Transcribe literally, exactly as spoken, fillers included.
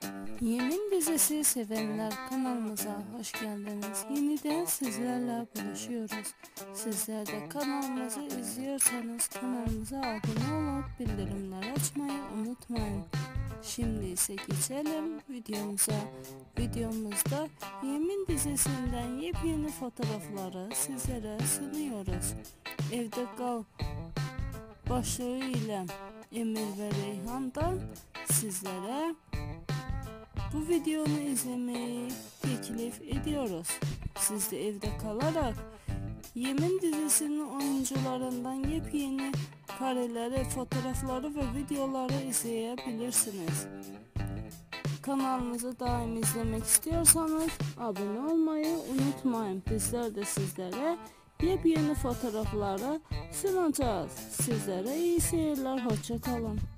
Yemin dizisi sevenler kanalımıza hoş geldiniz. Yeniden sizlerle buluşuyoruz. Sizler de kanalımızı izliyorsanız kanalımıza abone olup bildirimleri açmayı unutmayın. Şimdi ise geçelim videomuza. Videomuzda Yemin dizisinden yepyeni fotoğrafları sizlere sunuyoruz. Evde Kal başlığı ile Emir ve Reyhan'dan sizlere bu videonu izlemeyi teklif ediyoruz. Siz de evde kalarak Yemin dizisinin oyuncularından yepyeni kareleri, fotoğrafları ve videoları izleyebilirsiniz. Kanalımızı daim izlemek istiyorsanız abone olmayı unutmayın. Bizler de sizlere yepyeni fotoğrafları sunacağız. Sizlere iyi seyirler, hoşça kalın.